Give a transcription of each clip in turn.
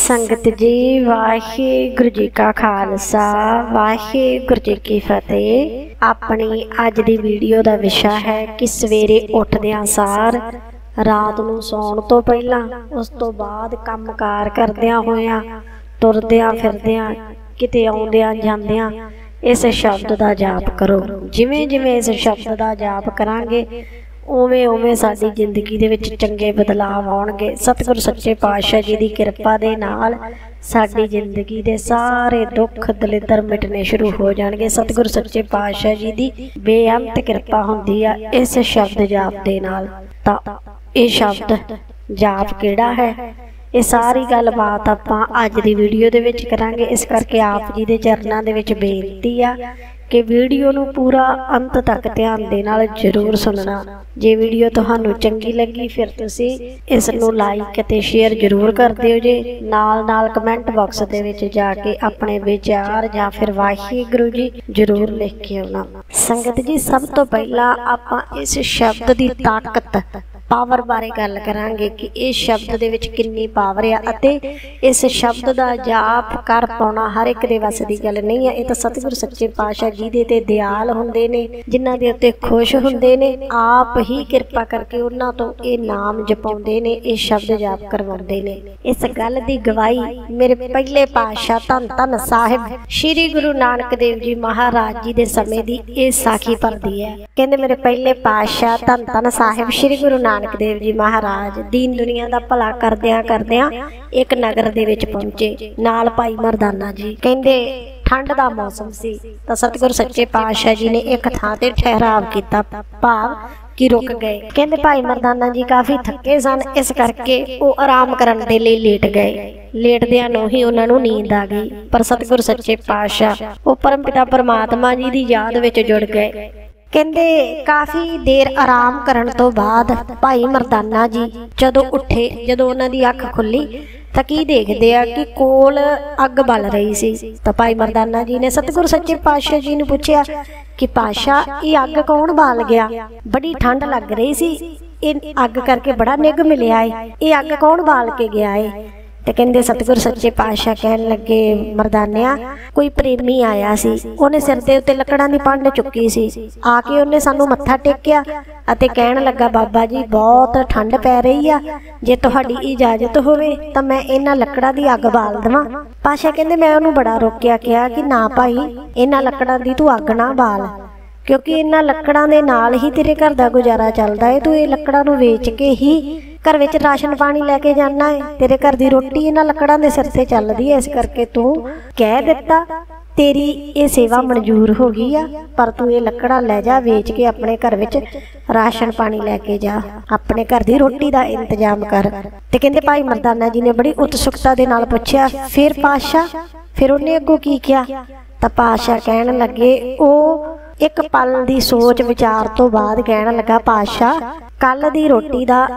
संगत जी वाहिगुरू जी का खालसा वाहिगुरू जी की फतेह। अपनी अज दी वीडियो का विषय है कि सवेरे उठदियां सार रात नूं सौण तो पहला उस तो बाद काम कार करदियां होइयां तुरदियां फिरदियां किते आउंदियां जांदियां इस शब्द का जाप करो। जिवें जिवें इस शब्द का जाप करांगे उवें उवें साडी जिंदगी दे विच चंगे बदलाव आउणगे। सतगुरु सच्चे पातशाह जी की किरपा दे नाल साडी जिंदगी दे सारे दुख दलिद्र मिटने शुरू हो जाणगे। सतगुरु सच्चे पातशाह जी की बेअंत किरपा हुंदी आ इस शब्द जाप दे नाल। तां इह शब्द जाप किहड़ा है, ये सारी गलबात आपां अज दी वीडियो दे विच करांगे। इस करके आप जी दे चरनां दे विच बेनती आ कि वीडियो नूं पूरा अंत तक ध्यान दे नाल जरूर सुनना। जे वीडियो तुहानूं चंगी लगी फिर तुसीं इस नूं लाइक ते शेयर जरूर कर दिओ जे। नाल नाल कमेंट बॉक्स दे विच जाके अपने विचार जां फिर वाहिगुरू जी जरूर लिख के आउणा। संगत जी सब तो पहला आपां इस शब्द दी ताकत पावर बारे गल करांगे कि इस शब्द दे विच किन्नी पावर आ अते इस शब्द दा जाप कर पाउणा हर एक दे वस दी गल नहीं है। ये तां सतगुरु सच्चे पातशाह जी दे ते दयाल हुंदे ने, जिन्हां दे उत्ते खुश हुंदे ने, आप ही किरपा करके उन्हां तो ये नाम जपाउंदे ने, इस शब्द जाप करवाउंदे ने। इस गल दी गवाही मेरे पहले पातशाह धन धन साहिब श्री गुरु नानक देव जी महाराज जी दे समय दी ये साखी भरदी है। कहंदे मेरे पहले पातशाह धन धन साहिब श्री गुरु नानक देव जी महाराज दीन दुनिया दा भला करदियां करदियां एक नगर दे विच पहुंचे, नाल भाई मरदाना जी। कहंदे ठंड दा मौसम सी तां सतगुरु सच्चे पातशाह जी ने एक थां ते ठहराव कीता, भाव कि रुक गए। कहंदे भाई मरदाना जी काफ़ी थके सन, इस करके वो आराम करन दे लई लेट गए। लेटदियां नूं ही उन्हां नूं नींद आ गई, पर सतगुरु सच्चे पातशाह वो परम पिता परमात्मा जी दी याद विच जुड़ गए। कहंदे काफ़ी देर आराम करन तो बाद भाई मरदाना जी जदों उठे, जदों उन्हां दी अख खुली तां की देखदे आ कि कोल अग बल रही सी। तां भाई मरदाना जी ने सतगुरु सच्चे पातशाह जी नूं पुछया कि पातशाह ये अग कौन बाल गया, बड़ी ठंड लग रही सी, ये अग करके बड़ा निग मिलिया है, ये अग कौन बाल के गया है। ते कहंदे सतगुरु सच्चे पातशाह कहन लगे मरदानिया कोई प्रेमी आया सी, उन्हें सिर दे उत्ते लकड़ां दी पंड चुकी सी, आके उन्हें सानू मत्था टेकिया अते कहन लगा बाबा जी बहुत ठंड पै रही आ, जे तुहाडी इजाजत होवे तां मैं इन्हां लकड़ां दी अग बाल देवां। पातशाह कहंदे मैं उहनूं बड़ा रोकिया, कहा कि ना भाई इन्हां लकड़ां दी तू अग ना बाल, क्योंकि इन्हां लकड़ां दे नाल ही तेरे घर दा गुजारा चलदा है, तू ये लकड़ां नूं वेच के ही घर विच राशन पानी लैके जाना है, तेरे घर दी रोटी इन्हां लकड़ां दे सिर ते चलदी है, इस करके तू कह दिता तेरी ये सेवा मंजूर हो गई आ, पर तू ये लकड़ां लै जा वेच के अपने घर विच राशन पानी लैके जा, अपने घर दी रोटी दा इंतजाम कर। ते कहंदे भाई मरदाना जी ने बड़ी उत्सुकता दे नाल पुछया फिर पातशाह, फिर उन्हें अगों की किया। तां पातशाह कहन लगे ओ एक पल दी सोच विचार तो बाद कहन लगा पातशाह कल दी रोटी दा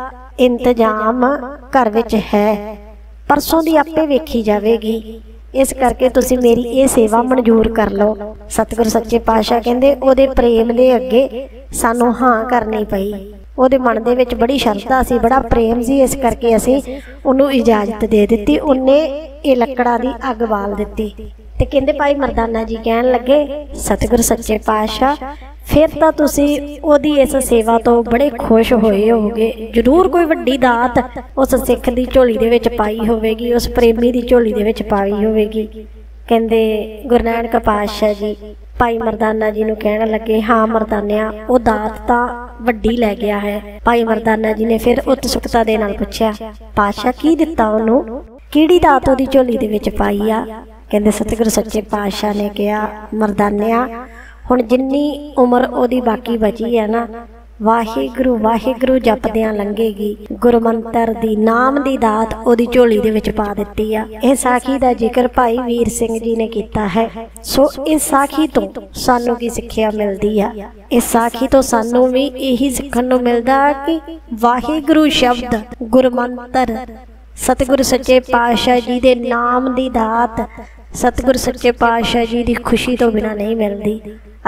इंतजाम घर विच है, परसों दी आपे वेखी जावेगी, इस करके तुसी मेरी ये सेवा मंजूर कर लो। सतगुरु सच्चे पातशाह कहंदे ओदे प्रेम दे अगे सानू हाँ करनी पई, ओदे मन दे विच बड़ी शरधा सी, बड़ा प्रेम सी, इस करके असीं उहनूं इजाजत दे दित्ती, उन्ने ये लकड़ां दी अग बाल दित्ती। ते कहंदे भाई मरदाना जी कहन लगे सतगुरु सच्चे पातशाह फिर तां तुसी ओदी इस सेवा तो बड़े खुश होए होगे, जरूर कोई वड्डी दात उस सिख दी झोली दे विच पाई होवेगी, उस प्रेमी दी झोली दे विच पाई होवेगी। कहंदे गुरु नानक पातशाह जी भाई मरदाना जी नूं कहण लगे हाँ मरदानिया वो दात तां वड्डी लै गया है। भाई मरदाना जी ने फिर उत्सुकता दे नाल पुछया पातशाह की दित्ता उहनूं, किहड़ी दात ओदी झोली दे विच पाई आ। कहंदे सतगुरु सच्चे पातशाह ने कहा मरदानिया हुण जिन्नी उम्र ओदी बाकी बची है ना वाहिगुरू वाहिगुरू जपदियां लंघेगी, गुरु मंत्र दी नाम दी दात ओदी झोली दे विच पा दित्ती आ। इह साखी दा जिक्र भाई वीर सिंह जी ने कीता है। सो इस साखी तो सानू की सिक्ख्या मिलदी आ, इस साखी तो सानू भी यही सिक्खण नूं मिलदा कि वाहिगुरू शब्द गुरु मंत्र सतगुरु सच्चे पातशाह जी दे नाम दी दात सतगुरु सच्चे पातशाह जी की खुशी तो बिना नहीं मिलती।